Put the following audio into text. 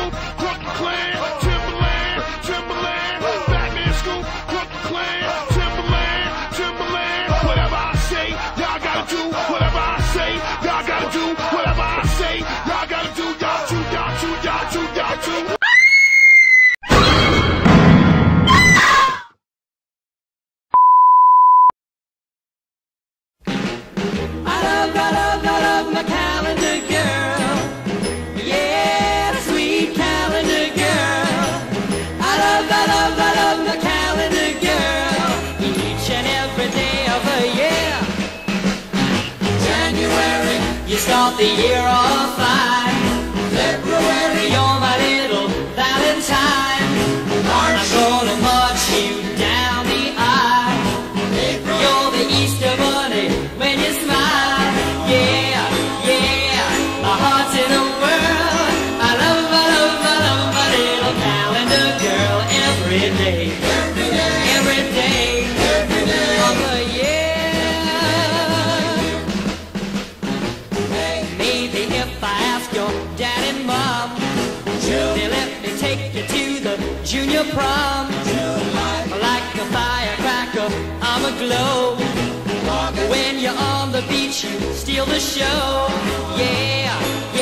Scoop, Brooklyn Clan, Timberland, Timberland, Batman Scoop, Brooklyn Clan, Timberland, Timberland. Whatever I say, y'all gotta do. Whatever I say, y'all gotta do. Whatever I say, y'all gotta do. Y'all too, y'all too, y'all too, y'all too. I love my calendar girl. Yeah, the sweet calendar girl. I love my calendar girl. Each and every day of the year. January, you start the year off fine. February, you're my little Valentine. March, I'm gonna march you down the aisle. April, you're the Easter bunny when you smile. Yeah, yeah, my heart's in a whirl. I love my little calendar girl every day. Every day of the year. Maybe if I ask your dad and mom, they let me take you to the junior prom. Like a firecracker, I'm aglow. When you're on the beach, you steal the show. Yeah,